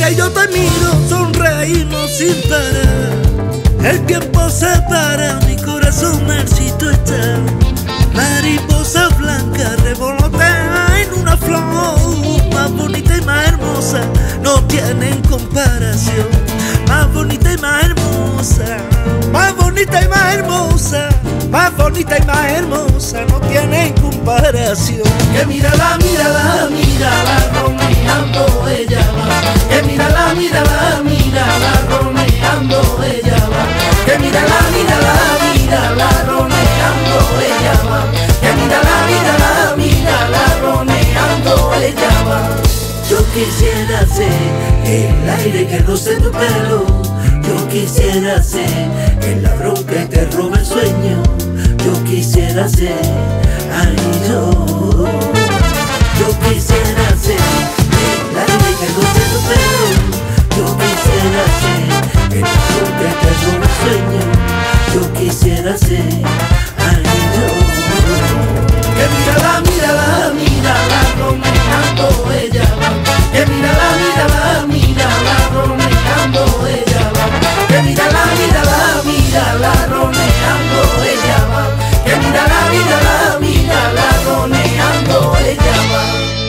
que yo te miro, sonreímos sin parar. El tiempo se para, mi corazón marchito está. Mariposa blanca revolotea en una flor, más bonita y más hermosa, no tienen comparación. Más bonita y más hermosa, más bonita y más hermosa, más bonita y más hermosa, no tienen comparación. Que mírala, mírala, mírala, romeando ella va. Que mírala, mírala, mírala, romeando ella va. Que mírala, mírala, mírala, romeando ella va. Que mírala, mírala, mírala, romeando ella va. Yo quisiera ser el aire que roce tu pelo. Yo quisiera ser el ladrón que te roba el sueño. Yo quisiera ser, ay yo. Yo quisiera ser el aire que roce tu pelo. Yo quisiera ser el ladrón que te roba el sueño. Yo quisiera ser, ay yo. Que mírala, mírala, mírala, romeando ella va. Que mírala, mírala, mírala, romeando ella va. Que mírala, mírala, mírala, romeando ella va. Que mírala, mírala, mírala, romeando ella va.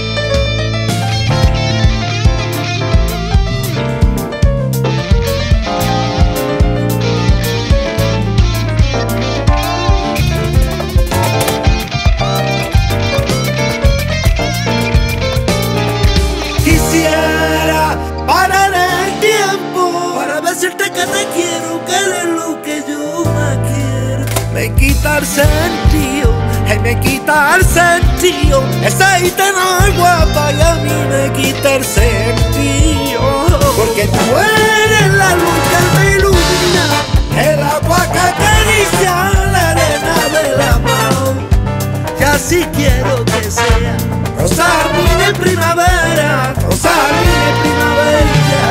Quisiera parar el tiempo para decirte que te quiero, que eres lo que yo más quiero. Me quita el sentido, me quita el sentido. Esa gitana es guapa y a mí me quita el sentido. Porque tú eres la luz que me ilumina, el agua que acaricia la arena de la mano. Y así quiero que sea rosa jardín en primavera, rosa jardín en primavera.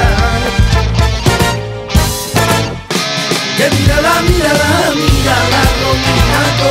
Que mírala, mírala, mírala, romeando